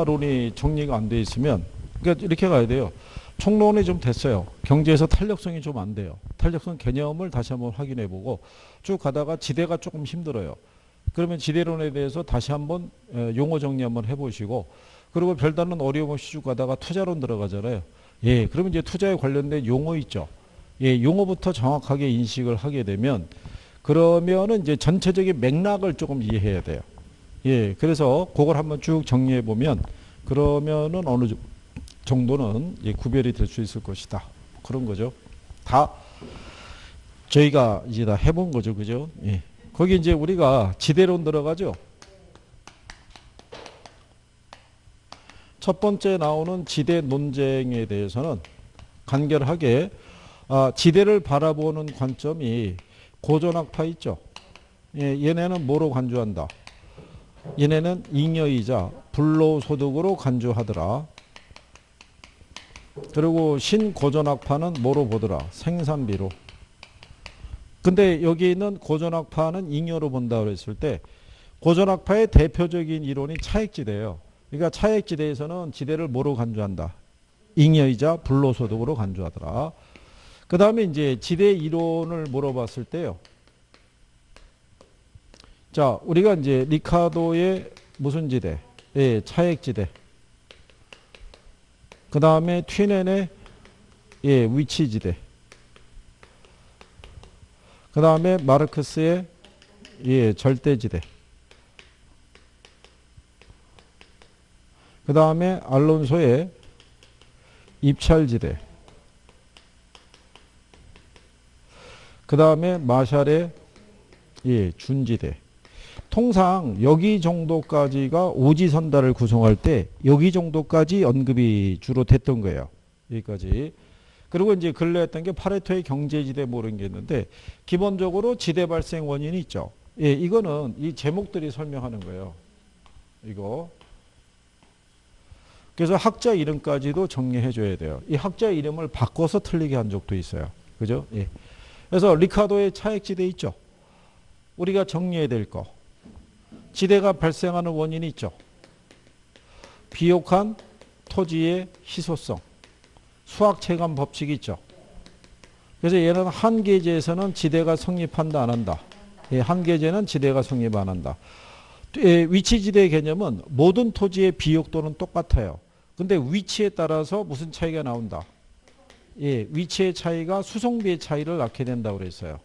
인하론이 정리가 안 돼 있으면, 그러니까 이렇게 가야 돼요. 총론이 좀 됐어요. 경제에서 탄력성이 좀 안 돼요. 탄력성 개념을 다시 한번 확인해 보고 쭉 가다가 지대가 조금 힘들어요. 그러면 지대론에 대해서 다시 한번 용어 정리 한번 해보시고, 그리고 별다른 어려움 없이 쭉 가다가 투자론 들어가잖아요. 예, 그러면 이제 투자에 관련된 용어 있죠. 예, 용어부터 정확하게 인식을 하게 되면, 그러면은 이제 전체적인 맥락을 조금 이해해야 돼요. 예, 그래서 그걸 한번 쭉 정리해 보면, 그러면은 어느 정도는 구별이 될 수 있을 것이다. 그런 거죠. 다 저희가 이제 다 해본 거죠. 그죠? 예. 거기 이제 우리가 지대론 들어가죠. 첫 번째 나오는 지대 논쟁에 대해서는 간결하게 지대를 바라보는 관점이 고전학파 있죠. 예, 얘네는 뭐로 간주한다? 얘네는 잉여이자 불로소득으로 간주하더라. 그리고 신고전학파는 뭐로 보더라? 생산비로. 근데 여기 있는 고전학파는 잉여로 본다 그랬을 때, 고전학파의 대표적인 이론이 차액지대예요. 그러니까 차액지대에서는 지대를 뭐로 간주한다? 잉여이자 불로소득으로 간주하더라. 그 다음에 이제 지대 이론을 물어봤을 때요. 자, 우리가 이제 리카도의 무슨 지대? 예, 차액지대. 그 다음에 튀넨의 예, 위치지대. 그 다음에 마르크스의 예, 절대지대. 그 다음에 알론소의 입찰지대. 그 다음에 마샬의 예, 준지대. 통상 여기 정도까지가 오지선다를 구성할 때 여기 정도까지 언급이 주로 됐던 거예요. 여기까지. 그리고 이제 근래 했던 게 파레토의 경제지대 뭐 이런 게 있는데, 기본적으로 지대 발생 원인이 있죠. 예, 이거는 이 제목들이 설명하는 거예요. 이거. 그래서 학자 이름까지도 정리해 줘야 돼요. 이 학자 이름을 바꿔서 틀리게 한 적도 있어요. 그죠? 예. 그래서 리카도의 차액지대 있죠. 우리가 정리해야 될 거. 지대가 발생하는 원인이 있죠. 비옥한 토지의 희소성. 수학체감 법칙이 있죠. 그래서 얘는 한계제에서는 지대가 성립한다 안 한다. 예, 한계제는 지대가 성립 안 한다. 예, 위치지대 개념은 모든 토지의 비옥도는 똑같아요. 근데 위치에 따라서 무슨 차이가 나온다. 예, 위치의 차이가 수송비의 차이를 낳게 된다고 그랬어요.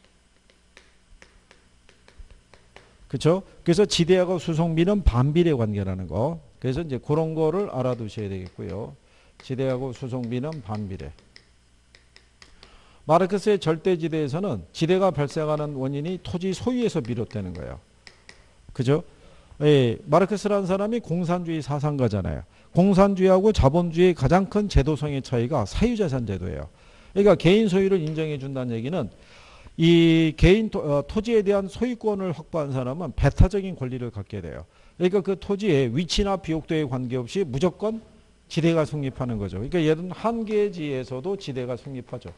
그렇죠? 그래서 지대하고 수송비는 반비례 관계라는 거. 그래서 이제 그런 거를 알아두셔야 되겠고요. 지대하고 수송비는 반비례. 마르크스의 절대지대에서는 지대가 발생하는 원인이 토지 소유에서 비롯되는 거예요. 그죠? 예, 마르크스라는 사람이 공산주의 사상가잖아요. 공산주의하고 자본주의의 가장 큰 제도성의 차이가 사유재산 제도예요. 그러니까 개인 소유를 인정해 준다는 얘기는 이 개인 토지에 대한 소유권을 확보한 사람은 배타적인 권리를 갖게 돼요. 그러니까 그 토지의 위치나 비옥도에 관계없이 무조건 지대가 성립하는 거죠. 그러니까 얘는 한계지에서도 지대가 성립하죠.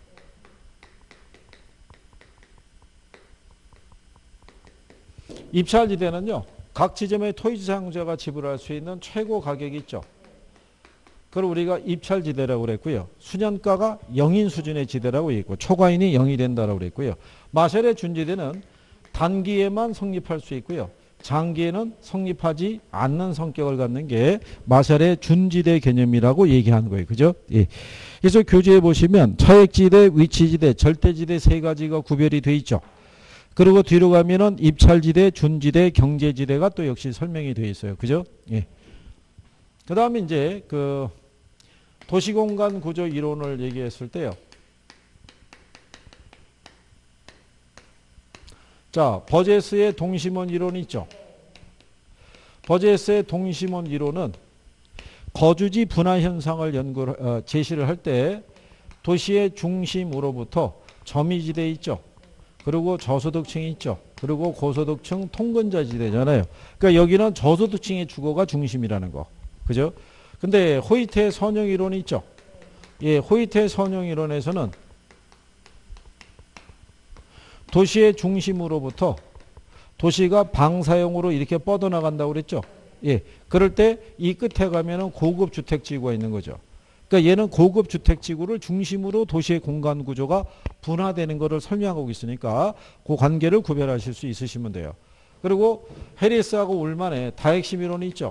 입찰지대는요, 각 지점의 토지 사용자가 지불할 수 있는 최고 가격이 있죠. 그걸 우리가 입찰지대라고 그랬고요. 수년가가 0인 수준의 지대라고 있고, 초과인이 0이 된다라고 그랬고요. 마샬의 준지대는 단기에만 성립할 수 있고요. 장기에는 성립하지 않는 성격을 갖는 게 마샬의 준지대 개념이라고 얘기하는 거예요. 그죠? 예. 그래서 교재에 보시면 차액지대, 위치지대, 절대지대 세 가지가 구별이 돼 있죠. 그리고 뒤로 가면은 입찰지대, 준지대, 경제지대가 또 역시 설명이 되어 있어요. 그죠? 예. 그 다음에 이제 그 도시공간 구조 이론을 얘기했을 때요. 자, 버제스의 동심원 이론이 있죠. 버제스의 동심원 이론은 거주지 분화 현상을 제시를 할 때 도시의 중심으로부터 점이지대 있죠. 그리고 저소득층이 있죠. 그리고 고소득층 통근자 지대잖아요. 그러니까 여기는 저소득층의 주거가 중심이라는 거. 그죠? 근데 호이트의 선형 이론이 있죠. 예, 호이트의 선형 이론에서는 도시의 중심으로부터 도시가 방사형으로 이렇게 뻗어나간다고 그랬죠. 예. 그럴 때 이 끝에 가면은 고급 주택지구가 있는 거죠. 그러니까 얘는 고급 주택지구를 중심으로 도시의 공간 구조가 분화되는 것을 설명하고 있으니까 그 관계를 구별하실 수 있으시면 돼요. 그리고 해리스하고 울만의 다핵심 이론이 있죠.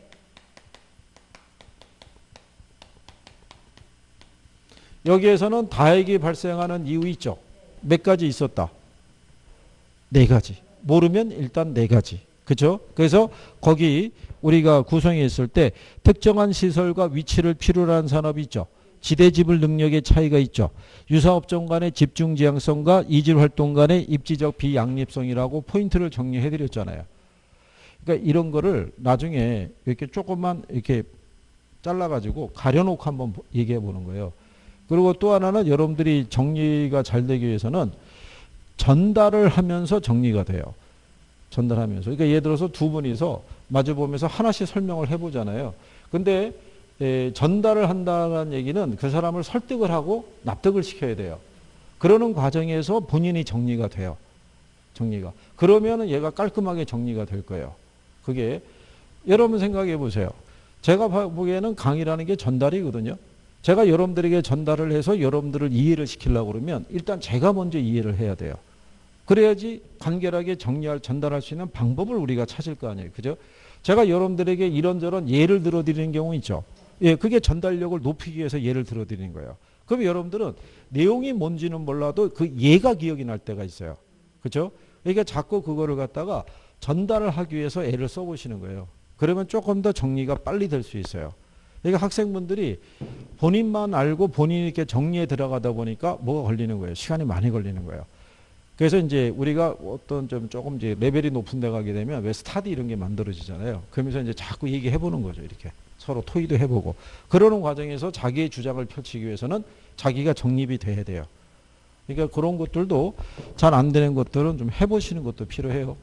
여기에서는 다핵이 발생하는 이유 있죠. 몇 가지 있었다. 네 가지. 모르면 일단 네 가지. 그죠? 그래서 거기 우리가 구성했을 때 특정한 시설과 위치를 필요로 하는 산업이 있죠. 지대지불 능력의 차이가 있죠. 유사업종 간의 집중 지향성과 이질 활동 간의 입지적 비양립성이라고 포인트를 정리해 드렸잖아요. 그러니까 이런 거를 나중에 이렇게 조금만 이렇게 잘라가지고 가려놓고 한번 얘기해 보는 거예요. 그리고 또 하나는 여러분들이 정리가 잘 되기 위해서는 전달을 하면서 정리가 돼요. 전달하면서. 그러니까 예를 들어서 두 분이서 마주보면서 하나씩 설명을 해보잖아요. 근데 전달을 한다는 얘기는 그 사람을 설득을 하고 납득을 시켜야 돼요. 그러는 과정에서 본인이 정리가 돼요. 정리가. 그러면은 얘가 깔끔하게 정리가 될 거예요. 그게 여러분 생각해 보세요. 제가 보기에는 강의라는 게 전달이거든요. 제가 여러분들에게 전달을 해서 여러분들을 이해를 시키려고 그러면 일단 제가 먼저 이해를 해야 돼요. 그래야지 간결하게 전달할 수 있는 방법을 우리가 찾을 거 아니에요. 그죠? 제가 여러분들에게 이런저런 예를 들어드리는 경우 있죠. 예, 그게 전달력을 높이기 위해서 예를 들어드리는 거예요. 그럼 여러분들은 내용이 뭔지는 몰라도 그 예가 기억이 날 때가 있어요. 그죠? 그러니까 자꾸 그거를 갖다가 전달을 하기 위해서 애를 써보시는 거예요. 그러면 조금 더 정리가 빨리 될 수 있어요. 그러니까 학생분들이 본인만 알고 본인이 이렇게 정리에 들어가다 보니까 뭐가 걸리는 거예요. 시간이 많이 걸리는 거예요. 그래서 이제 우리가 어떤 좀 조금 이제 레벨이 높은 데 가게 되면 왜 스타디 이런 게 만들어지잖아요. 그러면서 이제 자꾸 얘기해 보는 거죠. 이렇게 서로 토의도 해보고 그러는 과정에서 자기의 주장을 펼치기 위해서는 자기가 정립이 돼야 돼요. 그러니까 그런 것들도 잘 안 되는 것들은 좀 해보시는 것도 필요해요.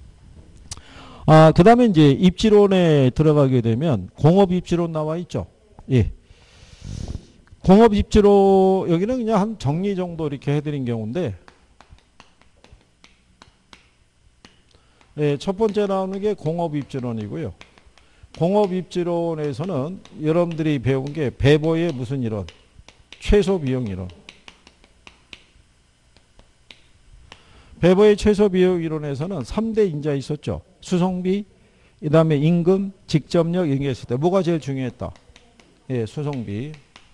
그 다음에 이제 입지론에 들어가게 되면 공업 입지론 나와 있죠. 예. 공업 입지론 여기는 그냥 한 정리 정도 이렇게 해드린 경우인데 예, 첫 번째 나오는 게 공업 입지론이고요. 공업 입지론에서는 여러분들이 배운 게 배보의 무슨 이론? 최소 비용 이론. 배보의 최소 비용 이론에서는 3대 인자 있었죠. 수송비, 그 다음에 임금, 직접력 이런 게 있을 때 뭐가 제일 중요했다? 예, 수송비.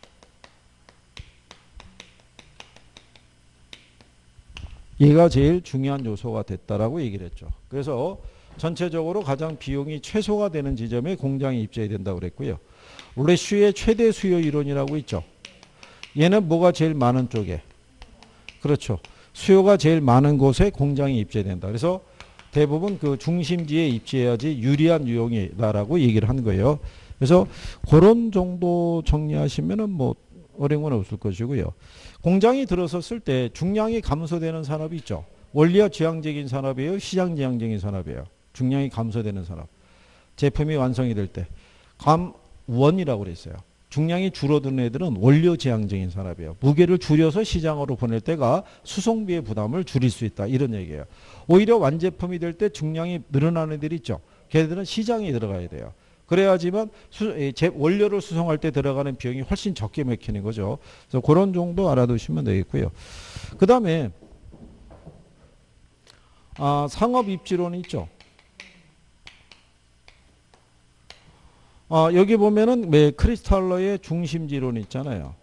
얘가 제일 중요한 요소가 됐다라고 얘기를 했죠. 그래서 전체적으로 가장 비용이 최소가 되는 지점에 공장이 입지해야 된다고 그랬고요. 레슈의 최대 수요 이론이라고 있죠. 얘는 뭐가 제일 많은 쪽에? 그렇죠. 수요가 제일 많은 곳에 공장이 입지해야 된다. 그래서 대부분 그 중심지에 입지해야지 유리한 유형이다라고 얘기를 한 거예요. 그래서 그런 정도 정리하시면은 뭐 어려운 건 없을 것이고요. 공장이 들어섰을 때 중량이 감소되는 산업이 있죠. 원리와 지향적인 산업이에요. 시장 지향적인 산업이에요. 중량이 감소되는 산업. 제품이 완성이 될 때. 원이라고 그랬어요. 중량이 줄어드는 애들은 원료 지향적인 산업이에요. 무게를 줄여서 시장으로 보낼 때가 수송비의 부담을 줄일 수 있다. 이런 얘기예요. 오히려 완제품이 될 때 중량이 늘어나는 애들이 있죠. 걔네들은 시장에 들어가야 돼요. 그래야지만 원료를 수송할 때 들어가는 비용이 훨씬 적게 맥히는 거죠. 그래서 그런 정도 알아두시면 되겠고요. 그 다음에 상업 입지론이 있죠. 여기 보면은 크리스탈러의 중심지론이 있잖아요.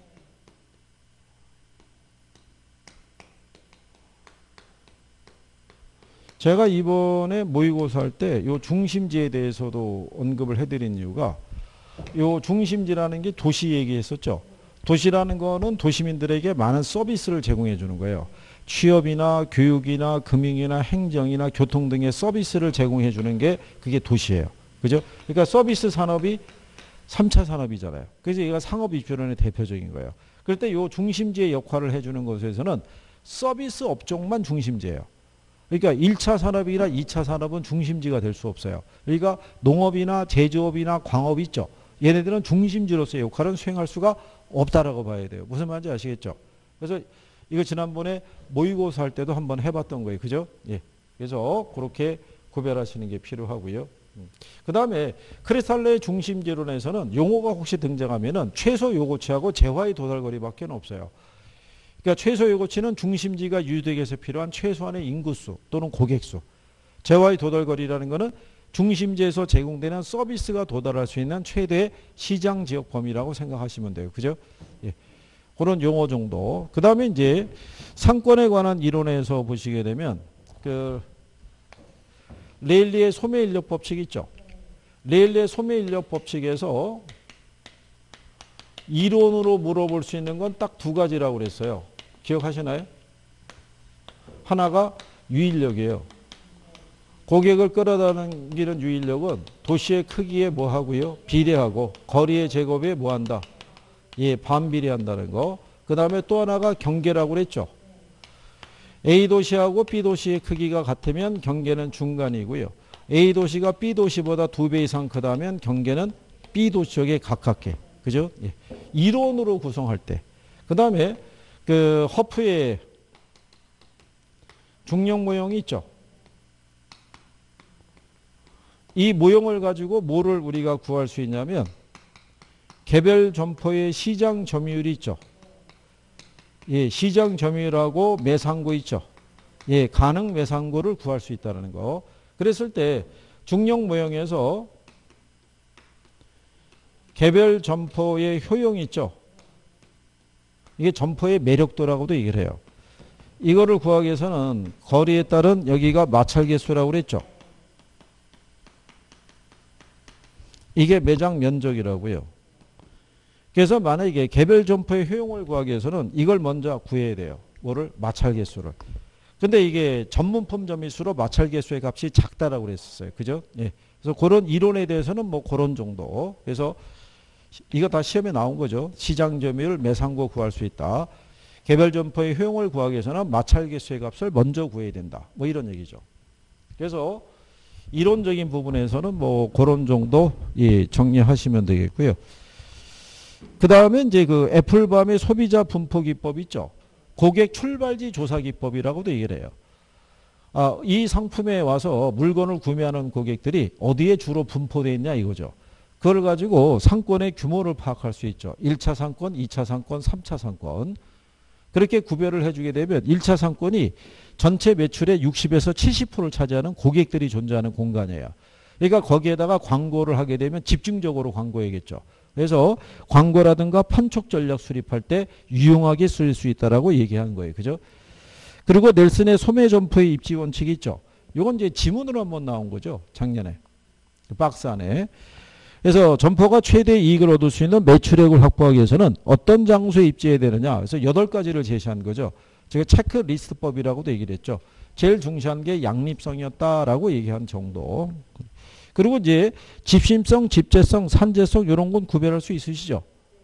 제가 이번에 모의고사 할 때 요 중심지에 대해서도 언급을 해드린 이유가 요 중심지라는 게 도시 얘기했었죠. 도시라는 거는 도시민들에게 많은 서비스를 제공해 주는 거예요. 취업이나 교육이나 금융이나 행정이나 교통 등의 서비스를 제공해 주는 게 그게 도시예요. 그죠? 그러니까 서비스 산업이 3차 산업이잖아요. 그래서 얘가 상업 입지론의 대표적인 거예요. 그럴 때 요 중심지의 역할을 해주는 것에서는 서비스 업종만 중심지예요. 그러니까 1차 산업이나 2차 산업은 중심지가 될 수 없어요. 그러니까 농업이나 제조업이나 광업이 있죠. 얘네들은 중심지로서의 역할은 수행할 수가 없다라고 봐야 돼요. 무슨 말인지 아시겠죠? 그래서 이거 지난번에 모의고사 할 때도 한번 해봤던 거예요. 그죠? 예. 그래서 그렇게 구별하시는 게 필요하고요. 그 다음에 크리스탈로의 중심지론에서는 용어가 혹시 등장하면은 최소 요거치하고 재화의 도달거리밖에 없어요. 그러니까 최소 요거치는 중심지가 유지되기 위해서 필요한 최소한의 인구수 또는 고객수. 재화의 도달거리라는 것은 중심지에서 제공되는 서비스가 도달할 수 있는 최대의 시장 지역 범위라고 생각하시면 돼요. 그죠? 예. 그런 용어 정도. 그 다음에 이제 상권에 관한 이론에서 보시게 되면 그 레일리의 소매인력 법칙 있죠. 레일리의 소매인력 법칙에서 이론으로 물어볼 수 있는 건 딱 두 가지라고 그랬어요. 기억하시나요? 하나가 유인력이에요. 고객을 끌어당기는 유인력은 도시의 크기에 뭐 하고요? 비례하고 거리의 제곱에 뭐 한다? 예, 반비례한다는 거. 그 다음에 또 하나가 경계라고 그랬죠. A 도시하고 B 도시의 크기가 같으면 경계는 중간이고요. A 도시가 B 도시보다 2배 이상 크다면 경계는 B 도시 쪽에 가깝게. 그죠? 예. 이론으로 구성할 때. 그 다음에 그 허프의 중력 모형이 있죠. 이 모형을 가지고 뭐를 우리가 구할 수 있냐면 개별 점포의 시장 점유율이 있죠. 예, 시장 점유율하고 매상고 있죠. 예, 가능 매상고를 구할 수 있다는 거. 그랬을 때 중력 모형에서 개별 점포의 효용이 있죠. 이게 점포의 매력도라고도 얘기를 해요. 이거를 구하기 위해서는 거리에 따른 여기가 마찰계수라고 그랬죠. 이게 매장 면적이라고요. 그래서 만약에 개별 점포의 효용을 구하기 위해서는 이걸 먼저 구해야 돼요. 뭐를? 마찰계수를. 근데 이게 전문품점일수록 마찰계수의 값이 작다라고 그랬었어요. 그죠? 예. 그래서 그런 이론에 대해서는 뭐 그런 정도. 그래서 이거 다 시험에 나온 거죠. 시장 점유율 매상고 구할 수 있다. 개별 점포의 효용을 구하기 위해서는 마찰계수의 값을 먼저 구해야 된다. 뭐 이런 얘기죠. 그래서 이론적인 부분에서는 뭐 그런 정도 예, 정리하시면 되겠고요. 그 다음에 이제 그 애플밤의 소비자 분포 기법 있죠. 고객 출발지 조사 기법이라고도 얘기를 해요. 이 상품에 와서 물건을 구매하는 고객들이 어디에 주로 분포되어 있냐 이거죠. 그걸 가지고 상권의 규모를 파악할 수 있죠. 1차 상권, 2차 상권, 3차 상권. 그렇게 구별을 해주게 되면 1차 상권이 전체 매출의 60에서 70%를 차지하는 고객들이 존재하는 공간이에요. 그러니까 거기에다가 광고를 하게 되면 집중적으로 광고해야겠죠. 그래서 광고라든가 판촉 전략 수립할 때 유용하게 쓸 수 있다라고 얘기한 거예요. 그죠? 그리고 넬슨의 소매 점포의 입지 원칙이 있죠. 이건 이제 지문으로 한번 나온 거죠. 작년에. 박스 안에. 그래서 점포가 최대 이익을 얻을 수 있는 매출액을 확보하기 위해서는 어떤 장소에 입지해야 되느냐. 그래서 8가지를 제시한 거죠. 제가 체크리스트법이라고도 얘기를 했죠. 제일 중시한 게 양립성이었다라고 얘기한 정도. 그리고 이제 집심성, 집재성, 산재성 이런 건 구별할 수 있으시죠?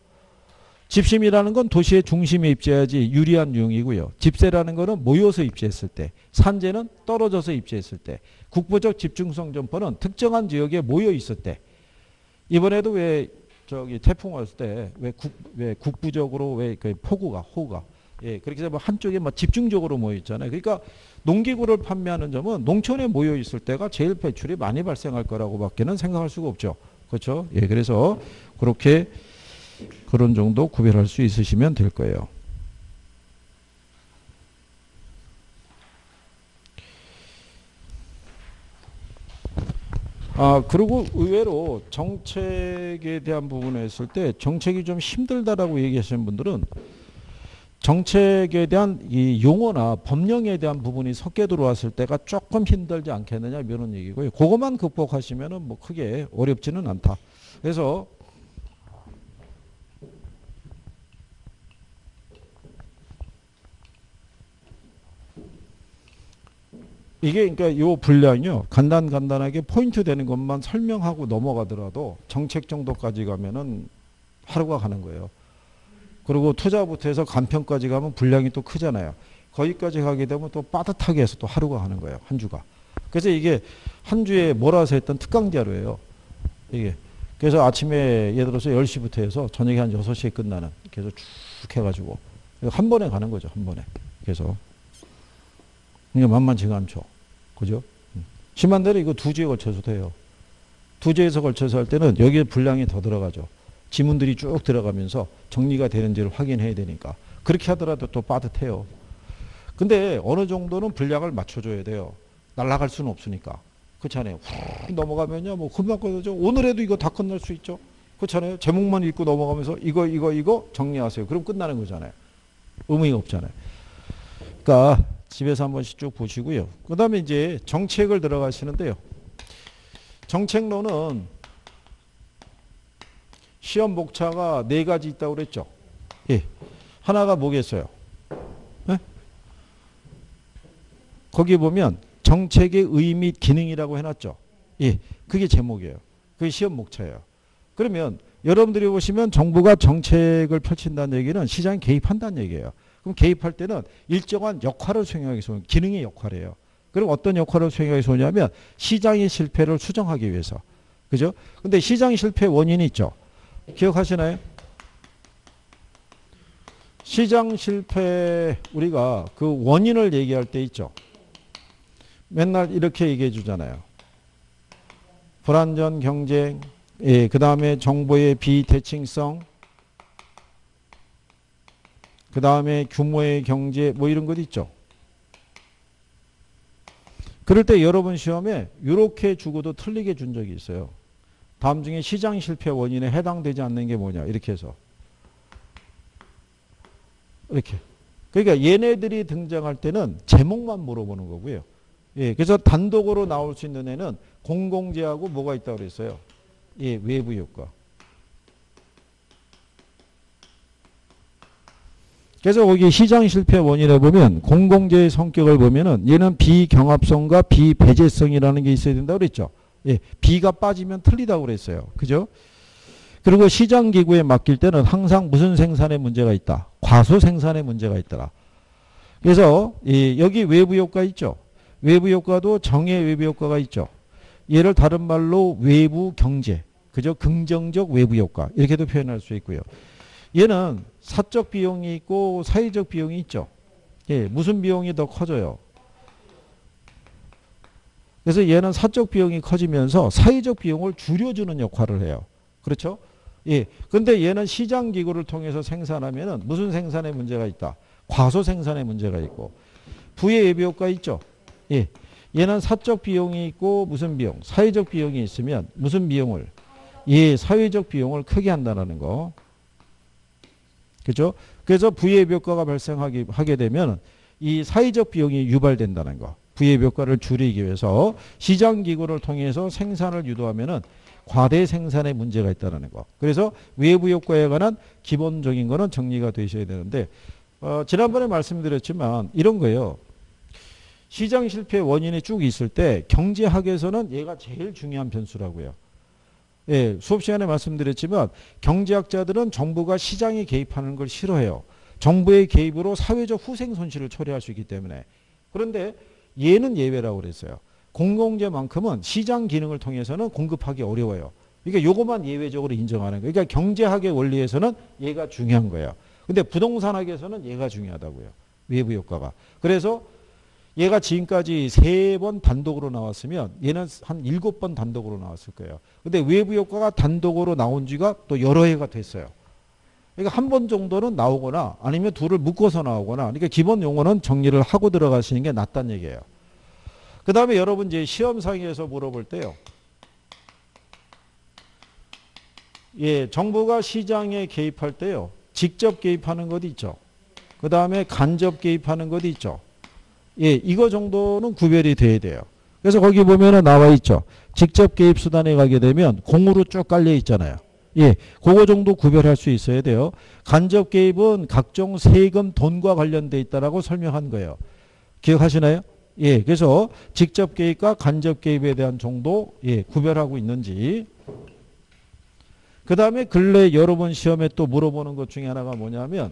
집심이라는 건 도시의 중심에 입지해야지 유리한 유형이고요. 집세라는 거는 모여서 입지했을 때, 산재는 떨어져서 입지했을 때, 국부적 집중성 점포는 특정한 지역에 모여 있을 때. 이번에도 왜 저기 태풍 왔을 때 왜 국부적으로 왜 그 폭우가 호우가 예 그렇게 해서 뭐 한쪽에 막 집중적으로 모여 있잖아요. 그러니까 농기구를 판매하는 점은 농촌에 모여 있을 때가 제일 배출이 많이 발생할 거라고밖에는 생각할 수가 없죠. 그렇죠? 예 그래서 그렇게 그런 정도 구별할 수 있으시면 될 거예요. 그리고 의외로 정책에 대한 부분에 했을 때 정책이 좀 힘들다라고 얘기하시는 분들은 정책에 대한 이 용어나 법령에 대한 부분이 섞여 들어왔을 때가 조금 힘들지 않겠느냐 이런 얘기고요. 그것만 극복하시면은 뭐 크게 어렵지는 않다. 그래서 이게 그러니까 요 분량이요. 간단하게 포인트 되는 것만 설명하고 넘어가더라도 정책 정도까지 가면은 하루가 가는 거예요. 그리고 투자부터 해서 간편까지 가면 분량이 또 크잖아요. 거기까지 가게 되면 또 빠듯하게 해서 또 하루가 가는 거예요. 한 주가. 그래서 이게 한 주에 몰아서 했던 특강자료예요. 이게. 그래서 아침에 예를 들어서 10시부터 해서 저녁에 한 6시에 끝나는 계속 쭉 해가지고 한 번에 가는 거죠. 한 번에. 그래서 이게 만만치가 않죠. 그죠? 심한 대로 이거 2주에 걸쳐서 돼요. 부재에서 걸쳐서 할 때는 여기에 분량이 더 들어가죠. 지문들이 쭉 들어가면서 정리가 되는지를 확인해야 되니까. 그렇게 하더라도 또 빠듯해요. 근데 어느 정도는 분량을 맞춰줘야 돼요. 날아갈 수는 없으니까. 그렇잖아요. 훅 넘어가면요. 뭐 금방 끝나죠. 오늘에도 이거 다 끝날 수 있죠. 그렇잖아요. 제목만 읽고 넘어가면서 이거 정리하세요. 그럼 끝나는 거잖아요. 의미가 없잖아요. 그러니까 집에서 한 번씩 쭉 보시고요. 그 다음에 이제 정책을 들어가시는데요. 정책론은 시험 목차가 4가지 있다고 그랬죠. 예. 하나가 뭐겠어요? 예? 거기 보면 정책의 의의 및 기능이라고 해놨죠. 예. 그게 제목이에요. 그게 시험 목차예요. 그러면 여러분들이 보시면 정부가 정책을 펼친다는 얘기는 시장에 개입한다는 얘기예요. 그럼 개입할 때는 일정한 역할을 수행하기 위해서 기능의 역할이에요. 그럼 어떤 역할을 수행하기 위해서 오냐면 시장의 실패를 수정하기 위해서. 그죠? 근데 시장 실패 원인이 있죠. 기억하시나요? 시장 실패 우리가 그 원인을 얘기할 때 있죠. 맨날 이렇게 얘기해 주잖아요. 불안전 경쟁, 예, 그 다음에 정보의 비대칭성, 그 다음에 규모의 경제 뭐 이런 것 있죠. 그럴 때 여러분 시험에 이렇게 주고도 틀리게 준 적이 있어요. 다음 중에 시장 실패 원인에 해당되지 않는 게 뭐냐 이렇게 해서 이렇게. 그러니까 얘네들이 등장할 때는 제목만 물어보는 거고요. 예, 그래서 단독으로 나올 수 있는 애는 공공재하고 뭐가 있다고 그랬어요. 예, 외부 효과. 그래서 거기 시장 실패 원인에 보면 공공재의 성격을 보면은 얘는 비경합성과 비배제성이라는 게 있어야 된다고 그랬죠. 예, B가 빠지면 틀리다고 그랬어요. 그죠? 그리고 시장 기구에 맡길 때는 항상 무슨 생산에 문제가 있다. 과소 생산에 문제가 있더라. 그래서 여기 외부 효과 있죠. 외부 효과도 정의 외부 효과가 있죠. 얘를 다른 말로 외부 경제, 그죠? 긍정적 외부 효과 이렇게도 표현할 수 있고요. 얘는 사적 비용이 있고 사회적 비용이 있죠. 예, 무슨 비용이 더 커져요? 그래서 얘는 사적 비용이 커지면서 사회적 비용을 줄여주는 역할을 해요. 그렇죠? 예. 근데 얘는 시장 기구를 통해서 생산하면은 무슨 생산에 문제가 있다? 과소 생산에 문제가 있고 부의 예비 효과 있죠. 예. 얘는 사적 비용이 있고 무슨 비용? 사회적 비용이 있으면 무슨 비용을? 예, 사회적 비용을 크게 한다는 거. 그죠? 그래서 부의 효과가 발생하게 되면 이 사회적 비용이 유발된다는 거. 부의 효과를 줄이기 위해서 시장 기구를 통해서 생산을 유도하면은 과대 생산에 문제가 있다는 거. 그래서 외부 효과에 관한 기본적인 거는 정리가 되셔야 되는데 지난번에 말씀드렸지만 이런 거예요. 시장 실패 원인이 쭉 있을 때 경제학에서는 얘가 제일 중요한 변수라고요. 예, 수업 시간에 말씀드렸지만 경제학자들은 정부가 시장에 개입하는 걸 싫어해요. 정부의 개입으로 사회적 후생 손실을 초래할 수 있기 때문에. 그런데 얘는 예외라고 그랬어요. 공공재만큼은 시장 기능을 통해서는 공급하기 어려워요. 그러니까 요것만 예외적으로 인정하는 거예요. 그러니까 경제학의 원리에서는 얘가 중요한 거예요. 근데 부동산학에서는 얘가 중요하다고요. 외부 효과가. 그래서 얘가 지금까지 3번 단독으로 나왔으면 얘는 한 7번 단독으로 나왔을 거예요. 근데 외부 효과가 단독으로 나온 지가 또 여러 해가 됐어요. 그러니까 한 번 정도는 나오거나 아니면 둘을 묶어서 나오거나 그러니까 기본 용어는 정리를 하고 들어가시는 게 낫다는 얘기예요. 그 다음에 여러분 이제 시험상에서 물어볼 때요. 예, 정부가 시장에 개입할 때요. 직접 개입하는 것도 있죠. 그 다음에 간접 개입하는 것도 있죠. 예, 이거 정도는 구별이 돼야 돼요. 그래서 거기 보면은 나와 있죠. 직접 개입 수단에 가게 되면 공으로 쭉 깔려 있잖아요. 예, 그거 정도 구별할 수 있어야 돼요. 간접 개입은 각종 세금, 돈과 관련돼 있다라고 설명한 거예요. 기억하시나요? 예, 그래서 직접 개입과 간접 개입에 대한 정도 예, 구별하고 있는지. 그 다음에 근래 여러 번 시험에 또 물어보는 것 중에 하나가 뭐냐면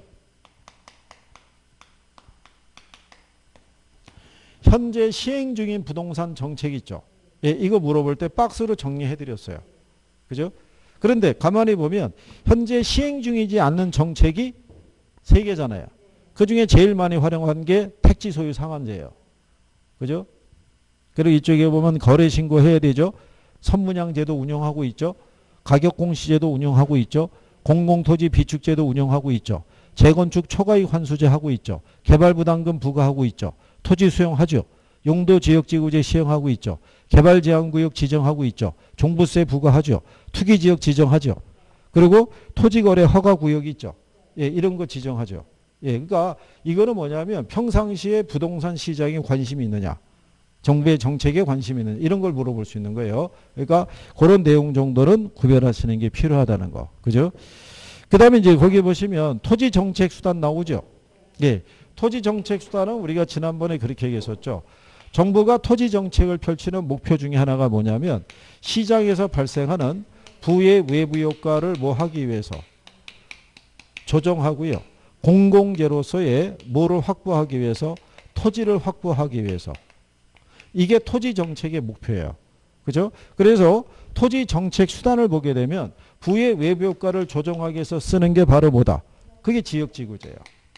현재 시행 중인 부동산 정책 있죠. 예, 이거 물어볼 때 박스로 정리해 드렸어요. 그죠? 그런데 가만히 보면 현재 시행 중이지 않는 정책이 3개잖아요. 그중에 제일 많이 활용한 게 택지 소유 상한제예요. 그죠? 그리고 이쪽에 보면 거래 신고해야 되죠. 선분양제도 운영하고 있죠. 가격공시제도 운영하고 있죠. 공공토지 비축제도 운영하고 있죠. 재건축 초과이익 환수제 하고 있죠. 개발부담금 부과하고 있죠. 토지 수용하죠. 용도지역지구제 시행하고 있죠. 개발제한구역 지정하고 있죠. 종부세 부과하죠. 투기지역 지정하죠. 그리고 토지거래 허가구역이 있죠. 예, 이런 거 지정하죠. 예, 그러니까 이거는 뭐냐면 평상시에 부동산 시장에 관심이 있느냐, 정부의 정책에 관심이 있느냐, 이런 걸 물어볼 수 있는 거예요. 그러니까 그런 내용 정도는 구별하시는 게 필요하다는 거. 그죠? 그 다음에 이제 거기 보시면 토지 정책 수단 나오죠. 예, 토지 정책 수단은 우리가 지난번에 그렇게 얘기했었죠. 정부가 토지 정책을 펼치는 목표 중에 하나가 뭐냐면 시장에서 발생하는 부의 외부 효과를 뭐 하기 위해서 조정하고요. 공공재로서의 뭐를 확보하기 위해서 토지를 확보하기 위해서. 이게 토지 정책의 목표예요. 그죠? 그래서 토지 정책 수단을 보게 되면 부의 외부 효과를 조정하기 위해서 쓰는 게 바로 뭐다? 그게 지역지구제예요.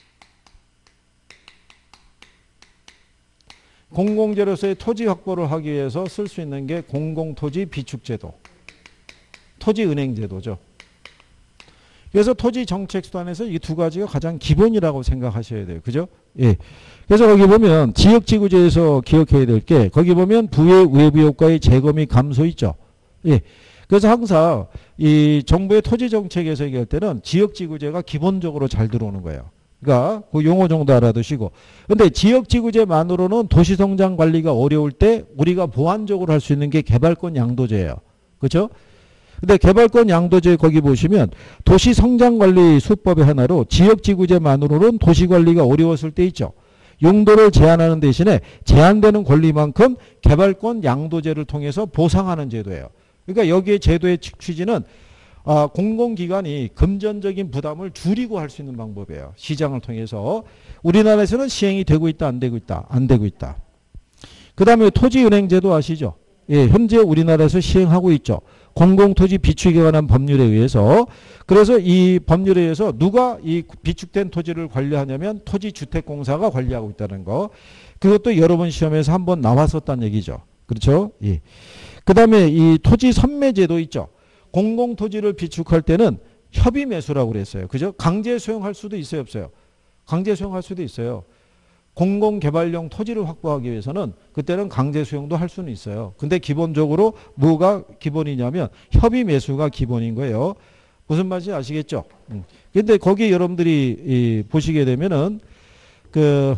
공공재로서의 토지 확보를 하기 위해서 쓸 수 있는 게 공공토지 비축제도, 토지은행제도죠. 그래서 토지 정책 수단에서 이 두 가지가 가장 기본이라고 생각하셔야 돼요. 그죠? 예. 그래서 거기 보면 지역지구제에서 기억해야 될 게 거기 보면 부의 외부 효과의 제거 및 감소 있죠. 예. 그래서 항상 이 정부의 토지 정책에서 얘기할 때는 지역지구제가 기본적으로 잘 들어오는 거예요. 그러니까 그 용어 정도 알아두시고. 근데 지역지구제만으로는 도시성장 관리가 어려울 때 우리가 보완적으로 할 수 있는 게 개발권 양도제예요. 그렇죠? 근데 개발권 양도제 거기 보시면 도시성장관리 수법의 하나로 지역지구제만으로는 도시관리가 어려웠을 때 있죠. 용도를 제한하는 대신에 제한되는 권리만큼 개발권 양도제를 통해서 보상하는 제도예요. 그러니까 여기에 제도의 취지는 공공기관이 금전적인 부담을 줄이고 할 수 있는 방법이에요. 시장을 통해서. 우리나라에서는 시행이 되고 있다, 안 되고 있다, 안 되고 있다. 그 다음에 토지은행제도 아시죠? 예, 현재 우리나라에서 시행하고 있죠. 공공토지 비축에 관한 법률에 의해서. 그래서 이 법률에 의해서 누가 이 비축된 토지를 관리하냐면 토지주택공사가 관리하고 있다는 거. 그것도 여러 번 시험에서 한번 나왔었다는 얘기죠. 그렇죠? 예. 그 다음에 이 토지 선매제도 있죠. 공공토지를 비축할 때는 협의 매수라고 그랬어요. 그죠? 강제 수용할 수도 있어요, 없어요? 강제 수용할 수도 있어요. 공공개발용 토지를 확보하기 위해서는 그때는 강제 수용도 할 수는 있어요. 근데 기본적으로 뭐가 기본이냐면 협의 매수가 기본인 거예요. 무슨 말인지 아시겠죠? 근데 거기 여러분들이 보시게 되면은 그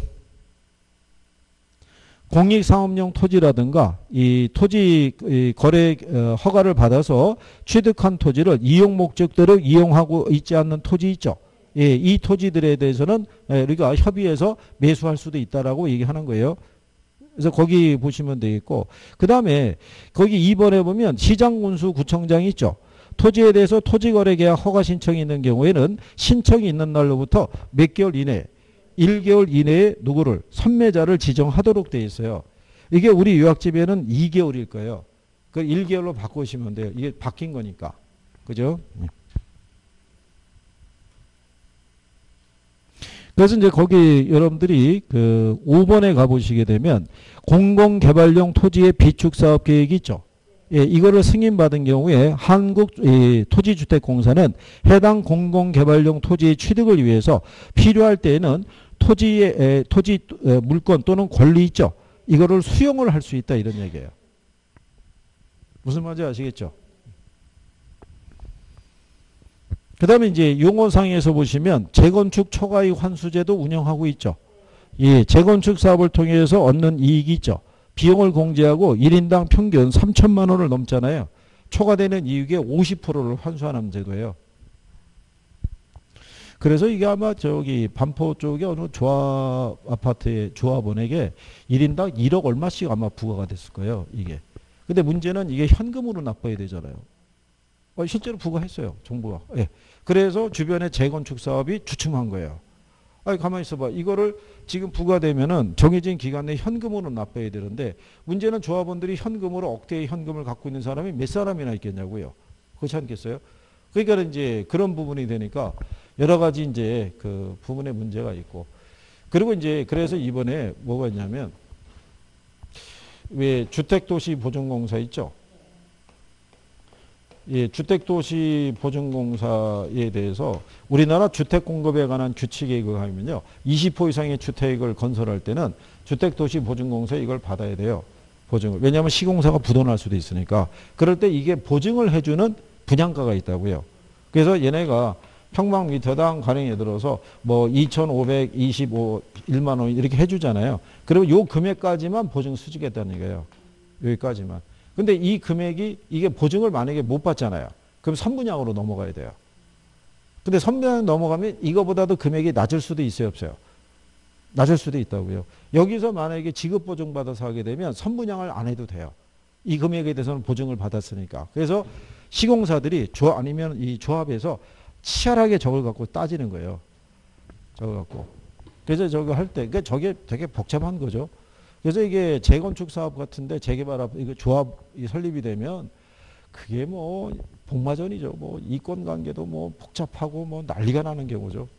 공익상업용 토지라든가 이 토지 거래 허가를 받아서 취득한 토지를 이용 목적대로 이용하고 있지 않는 토지 있죠. 예, 이 토지들에 대해서는 우리가 협의해서 매수할 수도 있다라고 얘기하는 거예요. 그래서 거기 보시면 되겠고, 그 다음에 거기 2번에 보면 시장군수 구청장이 있죠. 토지에 대해서 토지거래계약 허가 신청이 있는 경우에는 신청이 있는 날로부터 몇 개월 이내, 1개월 이내에 누구를 선매자를 지정하도록 되어 있어요. 이게 우리 요약집에는 2개월일 거예요. 그 1개월로 바꾸시면 돼요. 이게 바뀐 거니까. 그죠? 그래서 이제 거기 여러분들이 그 5번에 가보시게 되면 공공개발용 토지의 비축사업 계획이 있죠. 예, 이거를 승인받은 경우에 한국토지주택공사는 해당 공공개발용 토지의 취득을 위해서 필요할 때에는 토지 물건 또는 권리 있죠. 이거를 수용을 할 수 있다 이런 얘기예요. 무슨 말인지 아시겠죠? 그 다음에 이제 용어상에서 보시면 재건축 초과이익 환수제도 운영하고 있죠. 예, 재건축 사업을 통해서 얻는 이익이 있죠. 비용을 공제하고 1인당 평균 3천만 원을 넘잖아요. 초과되는 이익의 50%를 환수하는 제도예요. 그래서 이게 아마 저기 반포 쪽에 어느 조합 아파트의 조합원에게 1인당 1억 얼마씩 아마 부과가 됐을 거예요. 이게. 근데 문제는 이게 현금으로 납부해야 되잖아요. 실제로 부과했어요. 정부가. 예. 그래서 주변에 재건축 사업이 주춤한 거예요. 아니 가만히 있어봐. 이거를 지금 부과되면은 정해진 기간 내에 현금으로 납부해야 되는데 문제는 조합원들이 현금으로 억대의 현금을 갖고 있는 사람이 몇 사람이나 있겠냐고요. 그렇지 않겠어요? 그러니까 이제 그런 부분이 되니까 여러 가지 이제 그 부분에 문제가 있고 그리고 이제 그래서 이번에 뭐가 있냐면 왜 주택도시보증공사 있죠? 예, 주택도시보증공사에 대해서 우리나라 주택공급에 관한 규칙에 이거 하면요. 20호 이상의 주택을 건설할 때는 주택도시보증공사에 이걸 받아야 돼요. 보증을. 왜냐하면 시공사가 부도날 수도 있으니까. 그럴 때 이게 보증을 해주는 분양가가 있다고요. 그래서 얘네가 평방미터당 가령 예를 들어서 뭐 2,525만 원 이렇게 해주잖아요. 그리고 요 금액까지만 보증 수주겠다는 얘기예요. 여기까지만. 근데 이 금액이 이게 보증을 만약에 못 받잖아요. 그럼 선분양으로 넘어가야 돼요. 근데 선분양 넘어가면 이거보다도 금액이 낮을 수도 있어요, 없어요? 낮을 수도 있다고요. 여기서 만약에 지급보증 받아서 하게 되면 선분양을 안 해도 돼요. 이 금액에 대해서는 보증을 받았으니까. 그래서 시공사들이 아니면 이 조합에서 치열하게 저걸 갖고 따지는 거예요. 저걸 갖고. 그래서 저거 할 때, 그러니까 저게 되게 복잡한 거죠. 그래서 이게 재건축 사업 같은데 재개발 이거 조합이 설립이 되면 그게 뭐 복마전이죠. 뭐 이권 관계도 뭐 복잡하고 뭐 난리가 나는 경우죠.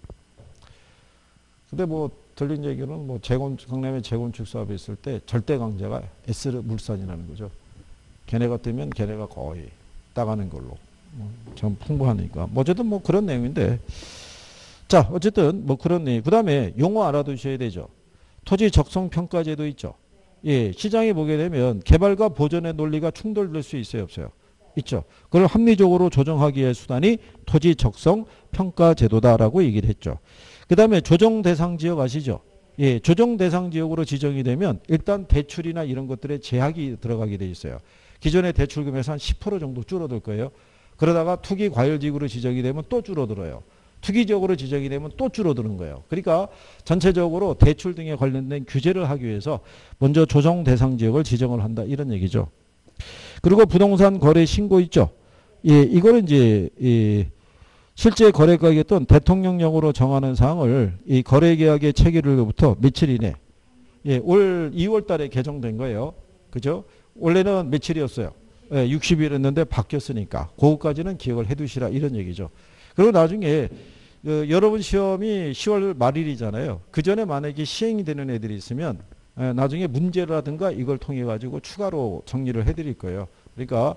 근데 뭐 들린 얘기는 뭐 강남에 재건축 사업이 있을 때 절대 강자가 S물산이라는 거죠. 걔네가 뜨면 걔네가 거의 따가는 걸로. 좀 풍부하니까. 뭐 어쨌든 뭐 그런 내용인데. 자, 어쨌든 뭐 그런 내용. 그 다음에 용어 알아두셔야 되죠. 토지 적성 평가 제도 있죠. 예, 시장에 보게 되면 개발과 보존의 논리가 충돌될 수 있어요, 없어요? 있죠. 그걸 합리적으로 조정하기 위한 수단이 토지 적성 평가 제도다라고 얘기를 했죠. 그 다음에 조정 대상 지역 아시죠? 예, 조정 대상 지역으로 지정이 되면 일단 대출이나 이런 것들에 제약이 들어가게 돼 있어요. 기존의 대출금에서 한 10% 정도 줄어들 거예요. 그러다가 투기 과열지구로 지정이 되면 또 줄어들어요. 투기적으로 지정이 되면 또 줄어드는 거예요. 그러니까 전체적으로 대출 등에 관련된 규제를 하기 위해서 먼저 조정 대상 지역을 지정을 한다 이런 얘기죠. 그리고 부동산 거래 신고 있죠. 예, 이거는 이제 실제 거래가격은 대통령령으로 정하는 사항을 이 거래계약의 체결일로부터 며칠 이내, 예, 올 2월 달에 개정된 거예요. 그죠? 원래는 며칠이었어요? 예, 60일이었는데 바뀌었으니까 그거까지는 기억을 해두시라 이런 얘기죠. 그리고 나중에 여러분 시험이 10월 말일이잖아요. 그 전에 만약에 시행이 되는 애들이 있으면 나중에 문제라든가 이걸 통해 가지고 추가로 정리를 해드릴 거예요. 그러니까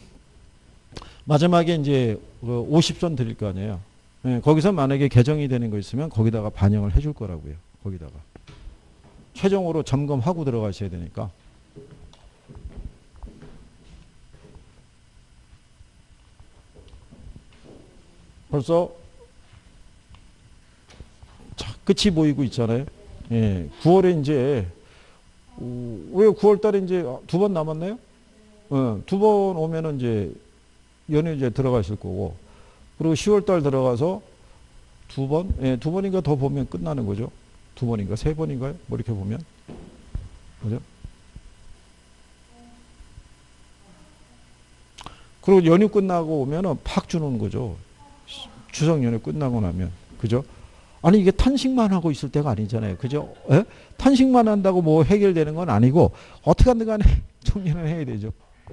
마지막에 이제 50선 드릴 거 아니에요. 거기서 만약에 개정이 되는 거 있으면 거기다가 반영을 해줄 거라고요. 거기다가 최종으로 점검하고 들어가셔야 되니까. 벌써 자, 끝이 보이고 있잖아요. 예, 9월에 이제 왜 9월 달에 이제 2번 남았나요? 2번 오면은 이제 연휴 이제 들어가실 거고, 그리고 10월 달 들어가서 2번, 예, 2번인가 더 보면 끝나는 거죠. 2번인가 3번인가요? 뭐 이렇게 보면, 그죠? 그리고 연휴 끝나고 오면은 팍 주는 거죠. 추석 연휴 끝나고 나면. 그죠? 아니 이게 탄식만 하고 있을 때가 아니잖아요. 그죠? 에? 탄식만 한다고 뭐 해결되는 건 아니고 어떻게 하든 간에 정리는 해야 되죠.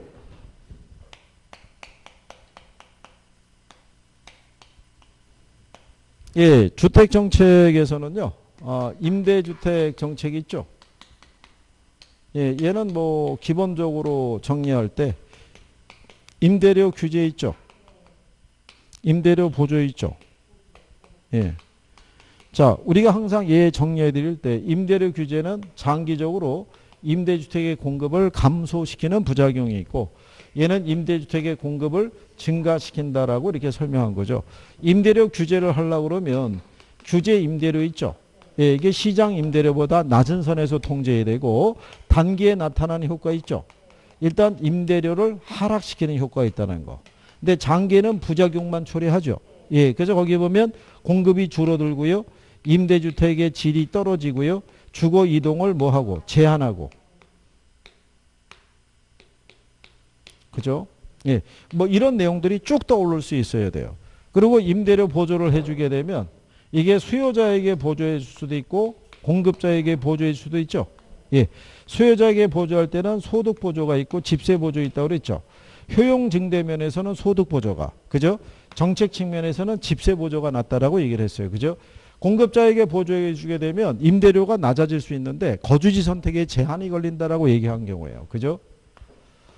예, 주택 정책에서는요. 임대주택 정책이 있죠. 예, 얘는 뭐 기본적으로 정리할 때 임대료 규제 있죠. 임대료 보조 있죠. 예. 자, 우리가 항상 얘 정리해 드릴 때 임대료 규제는 장기적으로 임대주택의 공급을 감소시키는 부작용이 있고, 얘는 임대주택의 공급을 증가시킨다라고 이렇게 설명한 거죠. 임대료 규제를 하려고 그러면 규제 임대료 있죠. 예, 이게 시장 임대료보다 낮은 선에서 통제해야 되고 단기에 나타나는 효과 있죠. 일단 임대료를 하락시키는 효과가 있다는 거. 근데 장기에는 부작용만 초래하죠. 예, 그래서 거기 보면 공급이 줄어들고요. 임대주택의 질이 떨어지고요. 주거 이동을 뭐하고 제한하고. 그죠? 예, 뭐 이런 내용들이 쭉 떠오를 수 있어야 돼요. 그리고 임대료 보조를 해주게 되면 이게 수요자에게 보조해 줄 수도 있고 공급자에게 보조해 줄 수도 있죠. 예, 수요자에게 보조할 때는 소득 보조가 있고 집세 보조 있다고 그랬죠. 효용 증대 면에서는 소득 보조가, 그죠? 정책 측면에서는 집세 보조가 낮다라고 얘기를 했어요. 그죠? 공급자에게 보조해 주게 되면 임대료가 낮아질 수 있는데 거주지 선택에 제한이 걸린다라고 얘기한 경우예요. 그죠?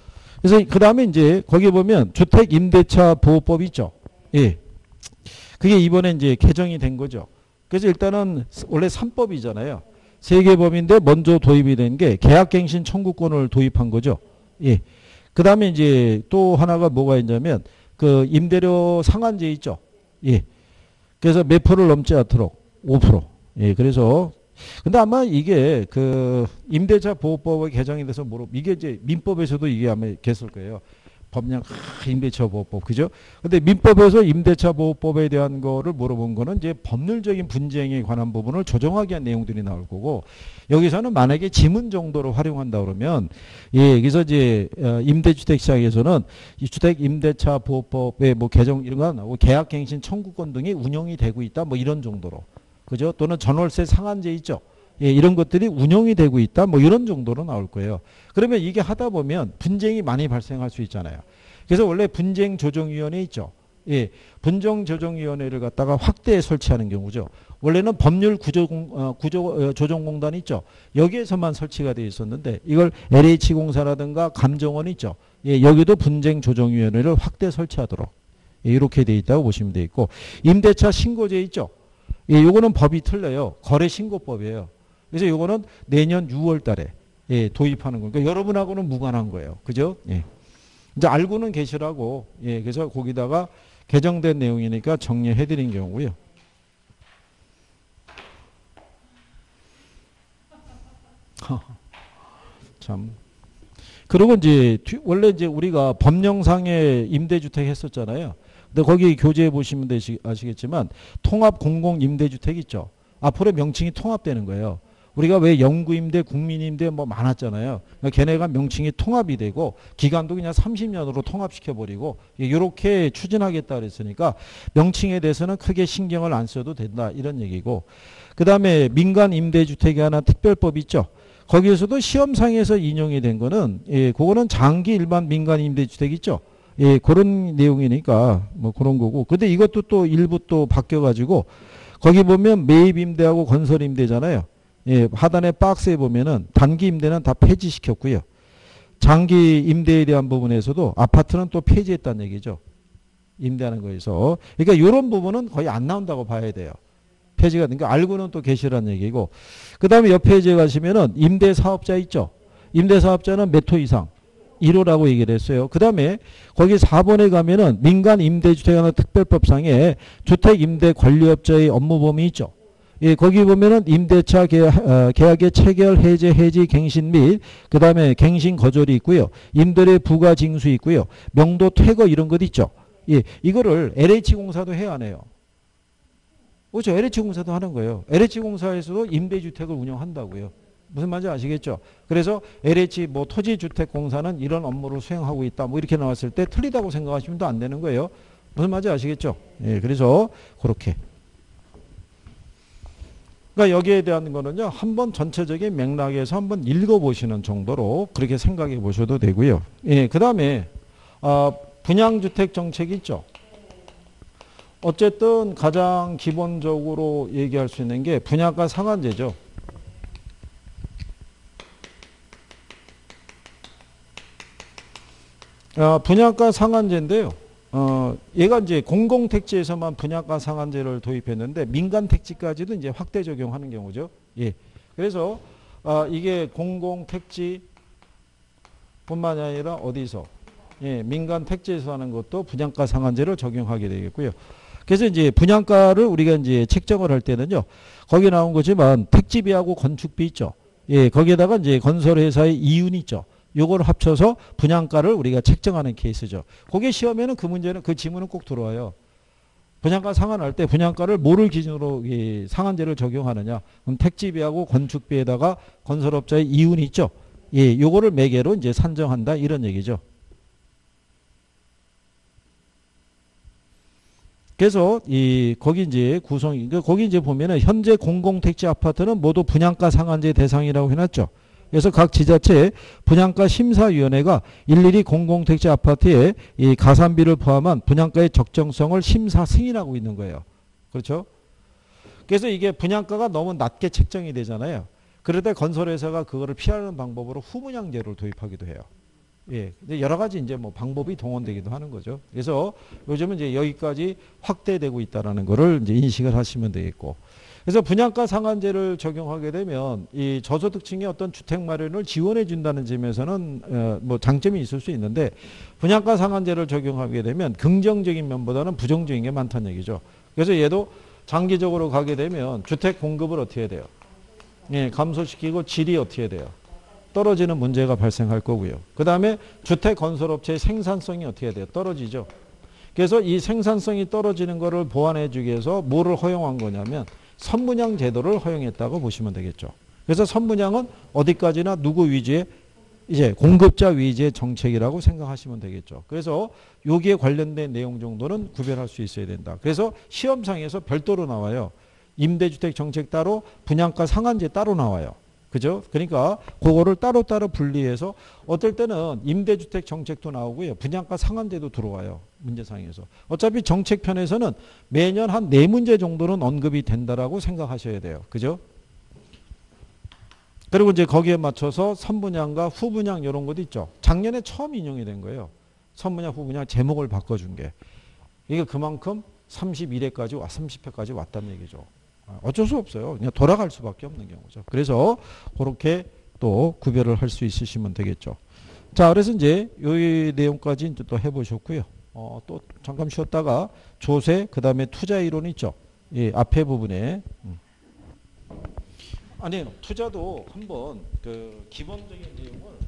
그래서 그 다음에 이제 거기 보면 주택 임대차 보호법 있죠. 예. 그게 이번에 이제 개정이 된 거죠. 그래서 일단은 원래 3법이잖아요. 세 개 법인데 먼저 도입이 된 게 계약갱신 청구권을 도입한 거죠. 예. 그 다음에 이제 또 하나가 뭐가 있냐면 그 임대료 상한제 있죠. 예. 그래서 몇 프로를 넘지 않도록 5%. 예. 그래서 근데 아마 이게 그 임대차 보호법의 개정이 돼서 이게 이제 민법에서도 이게 아마 있을 거예요. 법령 임대차 보호법 그죠? 근데 민법에서 임대차 보호법에 대한 거를 물어본 거는 이제 법률적인 분쟁에 관한 부분을 조정하기 위한 내용들이 나올 거고 여기서는 만약에 지문 정도로 활용한다 그러면 예, 그래서 이제 임대주택 시장에서는 이 주택 임대차 보호법의 뭐 개정 이런 거 나오고 계약갱신 청구권 등이 운영이 되고 있다 뭐 이런 정도로 그죠? 또는 전월세 상한제 있죠. 예, 이런 것들이 운영이 되고 있다. 뭐 이런 정도로 나올 거예요. 그러면 이게 하다 보면 분쟁이 많이 발생할 수 있잖아요. 그래서 원래 분쟁조정위원회 있죠. 예, 분쟁조정위원회를 갖다가 확대 설치하는 경우죠. 원래는 법률 조정공단 있죠. 여기에서만 설치가 되어 있었는데 이걸 LH공사라든가 감정원 있죠. 예, 여기도 분쟁조정위원회를 확대 설치하도록 예, 이렇게 되어 있다고 보시면 되어 있고 임대차 신고제 있죠. 예, 요거는 법이 틀려요. 거래신고법이에요. 그래서 요거는 내년 6월 달에 예, 도입하는 거니까 그러니까 여러분하고는 무관한 거예요. 그죠? 예. 이제 알고는 계시라고 예, 그래서 거기다가 개정된 내용이니까 정리해 드린 경우고요. 참. 그리고 이제 원래 이제 우리가 법령상의 임대주택 했었잖아요. 근데 거기 교재에 보시면 아시겠지만 통합 공공 임대주택 있죠. 앞으로 명칭이 통합되는 거예요. 우리가 왜 영구임대, 국민임대 뭐 많았잖아요. 그러니까 걔네가 명칭이 통합이 되고 기간도 그냥 30년으로 통합시켜버리고 이렇게 추진하겠다 그랬으니까 명칭에 대해서는 크게 신경을 안 써도 된다 이런 얘기고 그 다음에 민간임대주택에 관한 특별법 있죠. 거기에서도 시험상에서 인용이 된 거는 예, 그거는 장기 일반 민간임대주택 있죠. 예, 그런 내용이니까 뭐 그런 거고. 근데 이것도 또 일부 또 바뀌어가지고 거기 보면 매입임대하고 건설임대잖아요. 예, 하단에 박스에 보면은 단기 임대는 다 폐지시켰고요. 장기 임대에 대한 부분에서도 아파트는 또 폐지했다는 얘기죠. 임대하는 거에서. 그러니까 이런 부분은 거의 안 나온다고 봐야 돼요. 폐지가 되니까 알고는 또 계시라는 얘기고. 그 다음에 옆에 이제 가시면은 임대사업자 있죠. 임대사업자는 몇 호 이상. 1호라고 얘기를 했어요. 그 다음에 거기 4번에 가면은 민간 임대주택 하나 특별법상에 주택임대관리업자의 업무 범위 있죠. 예, 거기 보면은 임대차 계약의 체결, 해제, 해지, 갱신 및 그 다음에 갱신 거절이 있고요. 임대료 부과 징수 있고요. 명도 퇴거 이런 것 있죠. 예, 이거를 LH공사도 해야 하네요. 그렇죠. LH공사도 하는 거예요. LH공사에서도 임대주택을 운영한다고요. 무슨 말인지 아시겠죠? 그래서 LH 뭐 토지주택공사는 이런 업무를 수행하고 있다. 뭐 이렇게 나왔을 때 틀리다고 생각하시면 또 안 되는 거예요. 무슨 말인지 아시겠죠? 예, 그래서 그렇게. 그러니까 여기에 대한 거는요. 한번 전체적인 맥락에서 한번 읽어보시는 정도로 그렇게 생각해 보셔도 되고요. 예, 그 다음에 분양주택 정책 있죠. 어쨌든 가장 기본적으로 얘기할 수 있는 게 분양가 상한제죠. 분양가 상한제인데요. 얘가 이제 공공택지에서만 분양가 상한제를 도입했는데 민간택지까지도 이제 확대 적용하는 경우죠. 예. 그래서 이게 공공택지뿐만이 아니라 어디서 예, 민간택지에서 하는 것도 분양가 상한제를 적용하게 되겠고요. 그래서 이제 분양가를 우리가 이제 책정을 할 때는요. 거기 나온 거지만 택지비하고 건축비 있죠. 예, 거기에다가 이제 건설회사의 이윤 있죠. 요걸 합쳐서 분양가를 우리가 책정하는 케이스죠. 그게 시험에는 그 문제는 그 지문은 꼭 들어와요. 분양가 상한할 때 분양가를 뭐를 기준으로 이 상한제를 적용하느냐. 그럼 택지비하고 건축비에다가 건설업자의 이윤이 있죠. 예, 요거를 매개로 이제 산정한다 이런 얘기죠. 그래서 거기 이제 거기 이제 보면은 현재 공공택지 아파트는 모두 분양가 상한제 대상이라고 해놨죠. 그래서 각 지자체 분양가 심사위원회가 일일이 공공택지 아파트에 이 가산비를 포함한 분양가의 적정성을 심사 승인하고 있는 거예요. 그렇죠? 그래서 이게 분양가가 너무 낮게 책정이 되잖아요. 그럴 때 건설회사가 그거를 피하는 방법으로 후분양제를 도입하기도 해요. 예. 근데 여러 가지 이제 뭐 방법이 동원되기도 하는 거죠. 그래서 요즘은 이제 여기까지 확대되고 있다라는 거를 이제 인식을 하시면 되겠고. 그래서 분양가 상한제를 적용하게 되면 이 저소득층의 어떤 주택 마련을 지원해 준다는 점에서는 뭐 장점이 있을 수 있는데 분양가 상한제를 적용하게 되면 긍정적인 면보다는 부정적인 게 많다는 얘기죠. 그래서 얘도 장기적으로 가게 되면 주택 공급을 어떻게 해야 돼요? 예, 감소시키고 질이 어떻게 돼요? 떨어지는 문제가 발생할 거고요. 그 다음에 주택 건설업체의 생산성이 어떻게 돼요? 떨어지죠. 그래서 이 생산성이 떨어지는 거를 보완해 주기 위해서 뭐를 허용한 거냐면 선분양 제도를 허용했다고 보시면 되겠죠. 그래서 선분양은 어디까지나 누구 위주의 이제 공급자 위주의 정책이라고 생각하시면 되겠죠. 그래서 여기에 관련된 내용 정도는 구별할 수 있어야 된다. 그래서 시험상에서 별도로 나와요. 임대주택 정책 따로 분양가 상한제 따로 나와요. 그죠? 그러니까 그거를 따로따로 분리해서 어떨 때는 임대주택 정책도 나오고요. 분양가 상한제도 들어와요. 문제상에서. 어차피 정책편에서는 매년 한 4문제 정도는 언급이 된다라고 생각하셔야 돼요. 그죠? 그리고 이제 거기에 맞춰서 선분양과 후분양 이런 것도 있죠. 작년에 처음 인용이 된 거예요. 선분양, 후분양 제목을 바꿔준 게. 이게 그만큼 31회까지 30회까지 왔다는 얘기죠. 어쩔 수 없어요. 그냥 돌아갈 수밖에 없는 경우죠. 그래서 그렇게 또 구별을 할 수 있으시면 되겠죠. 자, 그래서 이제 이 내용까지 이제 또 해보셨고요. 또 잠깐 쉬었다가 조세, 그 다음에 투자 이론 있죠. 예, 앞에 부분에. 아니요, 투자도 한번 그 기본적인 내용을